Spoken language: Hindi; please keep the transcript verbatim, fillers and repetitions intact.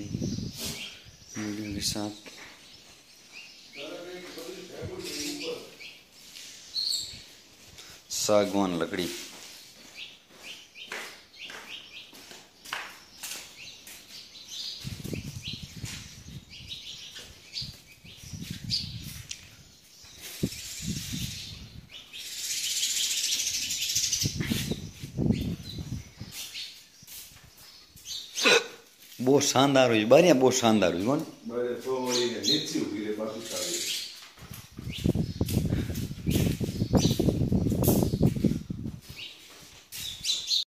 भाई वीडियो के साथ। सागवान लकड़ी बहुत शानदार हुई, बारियां बहुत शानदार हुई। कौन बारियां तो नीचे हुई रे, बाकी सारी